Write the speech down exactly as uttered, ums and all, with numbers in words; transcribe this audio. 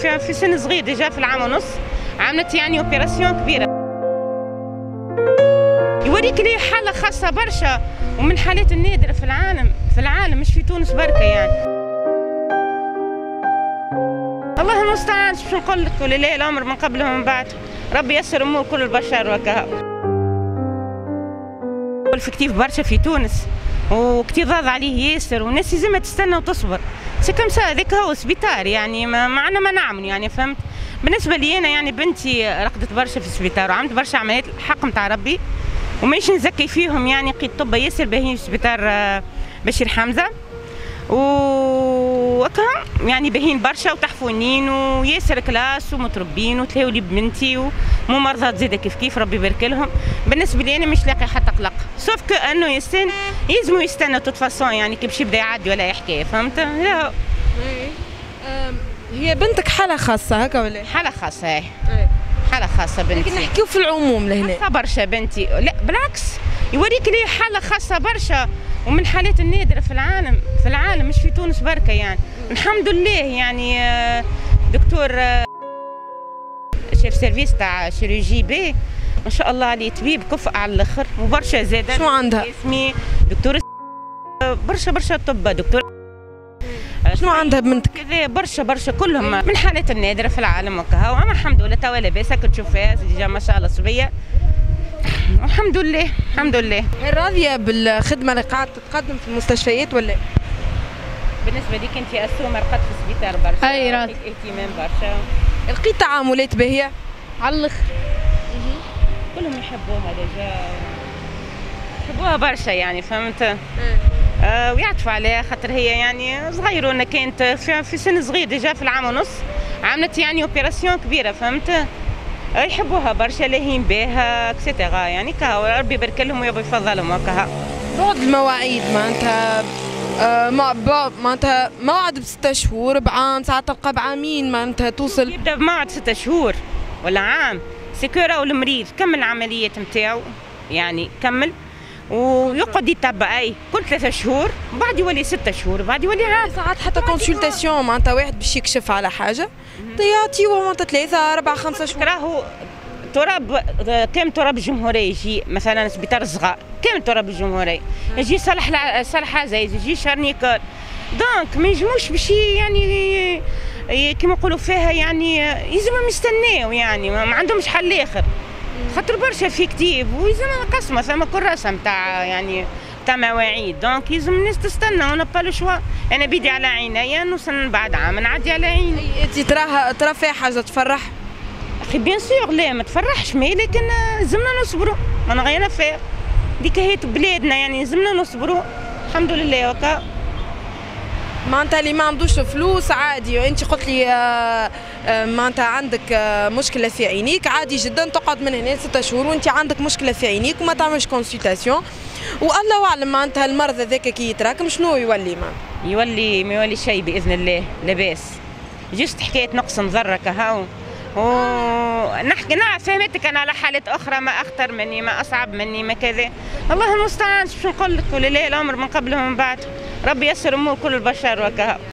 في, في سن صغير ديجا في العام ونص عملت يعني اوبيراسيون كبيره. يوريك لي حاله خاصه برشا ومن الحالات النادره في العالم في العالم مش في تونس بركه يعني. الله المستعان، شو نقول لك، ولله الامر من قبل ومن بعد. ربي يسر امور كل البشر وكها. الفكتيف برشا في تونس واكتظاظ عليه ياسر والناس لازمها تستنى وتصبر. سي كم سا، هذاك هو سبيطار يعني ما معنا ما نعمل يعني، فهمت. بالنسبه لي انا يعني بنتي رقدت برشا في السبيطار وعملت برشا عمليات، الحق نتاع ربي وماش نزكي فيهم يعني. لقيت طب ياسر باهيين في سبيطار بشير حمزه وكا يعني باهيين برشا وتحفونين وياسر كلاس ومتربين وتلاقوا لي بنتي وممرضات زاده كيف كيف ربي يبارك لهم. بالنسبه لي انا مش لاقي حتى قلق، سوف كانه يستن يلزموا يستنوا توت فاسون يعني كي باش يبدا يعدي ولا يحكي، فهمت. لا هي بنتك حاله خاصه هكا ولا؟ حاله خاصه اي حاله خاصه بنتي، لكن نحكيو في العموم لهنا. خاصه برشا بنتي، لا بالعكس يوريك لي حاله خاصه برشا ومن الحالات النادره في العالم في العالم مش في تونس بركه يعني. الحمد لله يعني دكتور شيف سيرفيس تاع شيروجي بي ما شاء الله عليه، طبيب كفء على الاخر وبرشا زاده. شو عندها؟ اسمي دكتور برشا برشا طب دكتور. شنو عندها بنتك؟ كذا برشا برشا كلهم من الحالات النادره في العالم وكها، واما الحمد لله توا لاباس كنت تشوفها ديجا ما شاء الله صبيه. الحمد لله الحمد لله. هل راضيه بالخدمه اللي قاعده تتقدم في المستشفيات ولا؟ بالنسبه لك انت اسومه رقدت في سبيطار برشا. اي راضي. اهتمام برشا. لقيت تعاملات باهيه؟ على الاخر. كلهم يحبوها ديجا، يحبوها برشا يعني، فهمت. آه ويعطفوا عليها خاطر هي يعني صغيرونه، كانت في, في سن صغير ديجا في العام ونص عملت يعني اوبيراسيون كبيره، فهمت. آه يحبوها برشا، لاهين بها اكسيتيرا يعني كها. ربي يبارك لهم ويبارك يفضلهم وكها. بعد المواعيد معناتها آه مع معناتها موعد بستة شهور بعام، ساعات تلقى بعامين معناتها توصل. يبدا بموعد ستة شهور ولا عام، سكيرا والمريض كمل العمليات نتاعو يعني كمل ويقعد يتبع اي كل ثلاثة شهور وبعد يولي ستة شهور وبعد يولي عام. ساعات حتى كونسلتاسيون معناتها واحد باش يكشف على حاجه يعطيوه معناتها ثلاثة أربعة خمسة شهور. راهو تراب كامل تراب الجمهوريه يجي مثلا سبيطار صغار كامل تراب الجمهوريه يجي صالح صالح عزايز يجي شارنيكال، دونك ما ينجموش باش يعني كيما نقولوا فيها يعني يلزمهم يستناو يعني ما عندهمش حل اخر خاطر برشا في كتيب ويلزم قسمه ثم كراسه نتاع يعني تاع مواعيد، دونك يلزم الناس تستنى ونا با لو شوا. انا بيدي على عينيا نوصل بعد عام نعدي على عيني. انت تراها ترى فيها حاجه تفرح؟ اخي بيان سور لا ما تفرحش مي لكن لازمنا نصبروا ما نغيرنا فيها ديك هي بلادنا يعني لازمنا نصبروا الحمد لله وكا. معناتها اللي ما عندوش فلوس عادي، انت قلت لي معناتها عندك مشكله في عينيك عادي جدا تقعد من هنا ستة شهور وانت عندك مشكله في عينيك وما تعملش كونسلتاسيون والله اعلم معناتها المرض هذاك كي يتراكم شنو يولي ما يولي ما يولي شيء باذن الله لاباس، جست حكايه نقص نظره كهو ونحكي نعم فهمتك انا على حالات اخرى ما اخطر مني ما اصعب مني ما كذا. الله المستعان، شو نقول لك، ولله الامر من قبل ومن بعد. ربي يسر امور كل البشر وكها.